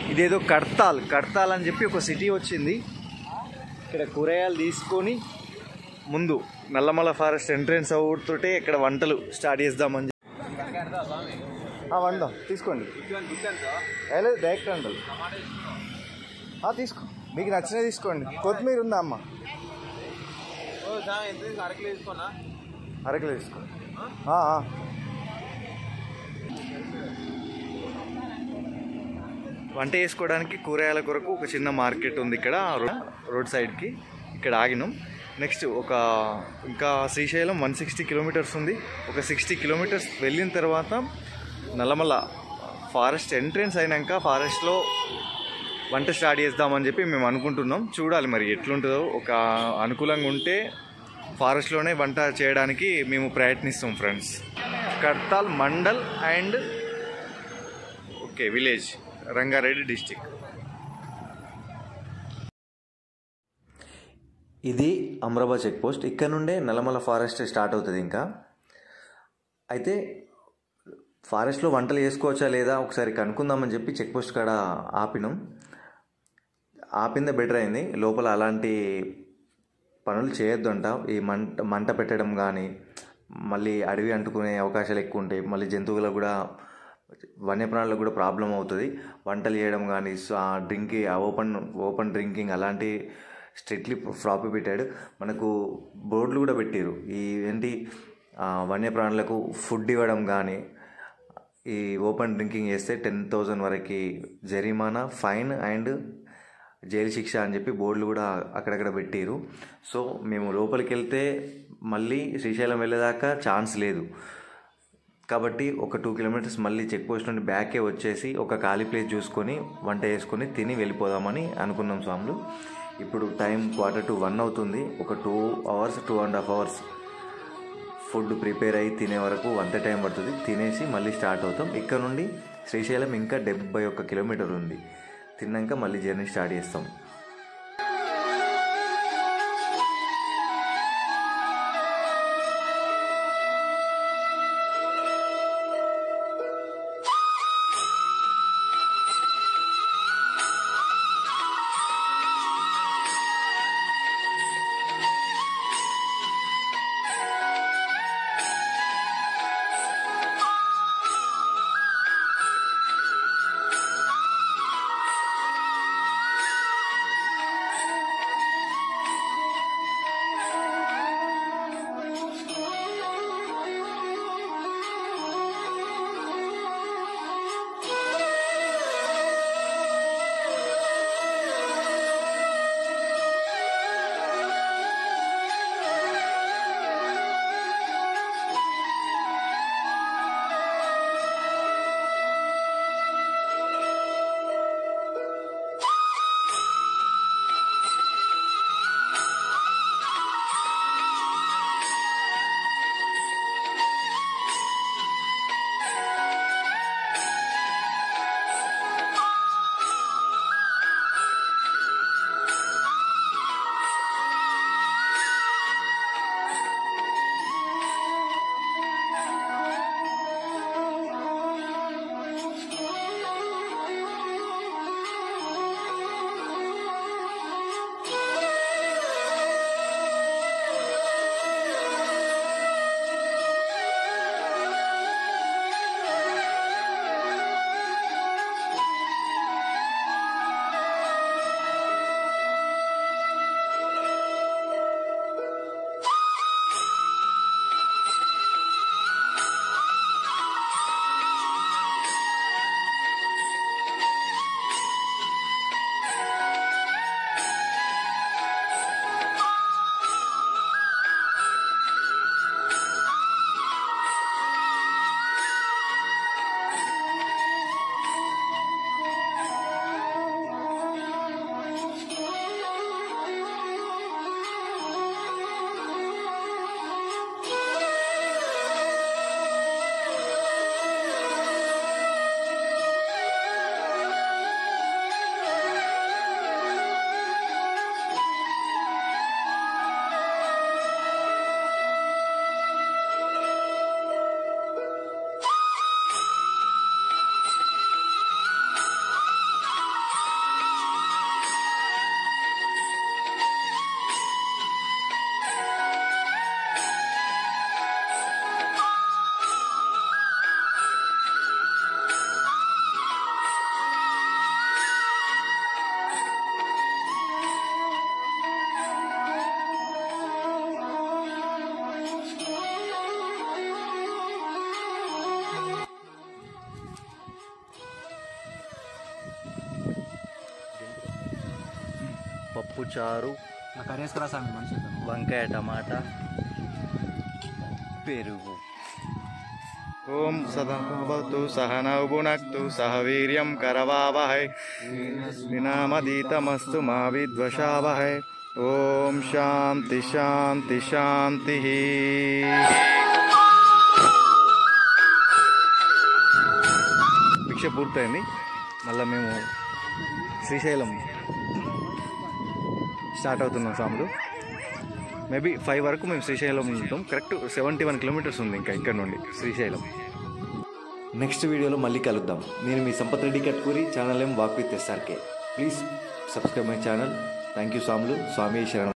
ఇదేదో కడతాల్ అని చెప్పి ఒక సిటీ వచ్చింది. ఇక్కడ కూరగాయలు తీసుకొని ముందు నల్లమల ఫారెస్ట్ ఎంట్రెన్స్ అవుతుంటే ఇక్కడ వంటలు స్టార్ట్ చేద్దామని చెప్పి వందాం. తీసుకోండి, లేదు డైరెక్ట్ వంటలు తీసుకో, మీకు నచ్చినవి తీసుకోండి. కొత్తిమీర ఉందా అమ్మ? అరకిలో తీసుకో. వంట చేసుకోవడానికి కూరగాయల కొరకు ఒక చిన్న మార్కెట్ ఉంది ఇక్కడ రోడ్ సైడ్కి. ఇక్కడ ఆగినాం. నెక్స్ట్ ఇంకా శ్రీశైలం 160 కిలోమీటర్స్ ఉంది. ఒక 60 కిలోమీటర్స్ వెళ్ళిన తర్వాత నల్లమల ఫారెస్ట్ ఎంట్రెన్స్ అయినాక ఫారెస్ట్లో వంట స్టార్ట్ చేద్దామని చెప్పి మేము అనుకుంటున్నాం. చూడాలి మరి ఎట్లుంటుందో. ఒక అనుకూలంగా ఉంటే ఫారెస్ట్లోనే వంట చేయడానికి మేము ప్రయత్నిస్తాం friends. Kadthal mandal and village, Rangareddy district. ఇది అమ్రాబాద్ చెక్ పోస్ట్. ఇక్కడ నుండే నల్లమల ఫారెస్ట్ స్టార్ట్ అవుతుంది. ఇంకా అయితే ఫారెస్ట్లో వంటలు చేసుకోవచ్చా లేదా ఒకసారి కనుక్కుందామని చెప్పి చెక్ పోస్ట్ కాడ ఆపిందే బెటర్ అయింది. లోపల అలాంటి పనులు చేయొద్దంట. ఈ మంట పెట్టడం కానీ, మళ్ళీ అడవి అంటుకునే అవకాశాలు ఎక్కువ ఉంటాయి. మళ్ళీ జంతువులకు కూడా, వన్యప్రాణులకు కూడా ప్రాబ్లం అవుతుంది. వంటలు చేయడం కానీ, ఓపెన్ డ్రింకింగ్ అలాంటి స్ట్రిక్ట్లీ ప్రాహిబిటెడ్. మనకు బోర్డులు కూడా పెట్టారు. వన్యప్రాణులకు ఫుడ్ ఇవ్వడం కానీ, ఈ ఓపెన్ డ్రింకింగ్ చేస్తే 10,000 వరకు జరిమానా, ఫైన్ అండ్ జైలు శిక్ష అని చెప్పి బోర్డులు కూడా అక్కడక్కడ పెట్టారు. సో మేము లోపలికి వెళ్తే మళ్ళీ శ్రీశైలం వెళ్ళేదాకా ఛాన్స్ లేదు. కాబట్టి ఒక 2 కిలోమీటర్స్ మళ్ళీ చెక్ పోస్ట్ నుండి బ్యాకే వచ్చేసి ఒక ఖాళీ ప్లేస్ చూసుకొని వంట చేసుకొని తిని వెళ్ళిపోదామని అనుకున్నాం స్వాములు. ఇప్పుడు టైం 1:45 అవుతుంది. ఒక 2.5 అవర్స్ ఫుడ్ ప్రిపేర్ అయ్యి తినే వరకు అంత టైం పడుతుంది. తినేసి మళ్ళీ స్టార్ట్ అవుతాం. ఇక్కడ నుండి శ్రీశైలం ఇంకా 71 కిలోమీటర్ ఉంది. తిన్నాక మళ్ళీ జర్నీ స్టార్ట్ చేస్తాం. పప్పుచారు, వంకాయ టమాటా, పెరుగు. ఓం సదాభవతు సహనౌ భునక్తు సహ వీర్యం కరవావహై వినామదీతమస్తు మా విద్వషావహై. ఓం శాంతి శాంతి శాంతి. భిక్ష పూర్తయింది. మళ్ళీ మేము శ్రీశైలం స్టార్ట్ అవుతున్నాం సాములు. మేబీ 5 వరకు మేము శ్రీశైలం ఉంటాం. కరెక్ట్ 71 కిలోమీటర్స్ ఉంది ఇంకా ఇక్కడ నుండి శ్రీశైలం. నెక్స్ట్ వీడియోలో మళ్ళీ కలుద్దాం. నేను మీ Sampath Reddy Katkuri, channel walk with SRK. Please subscribe my channel. Thank you సాములు. స్వామి శరణం.